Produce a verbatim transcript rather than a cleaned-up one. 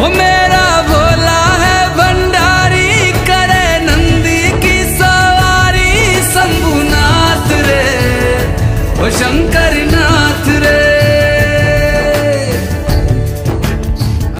वो मेरा भोला है भंडारी, करे नंदी की सवारी। शंभुनाथ रे, ओ शंकर नाथ रे।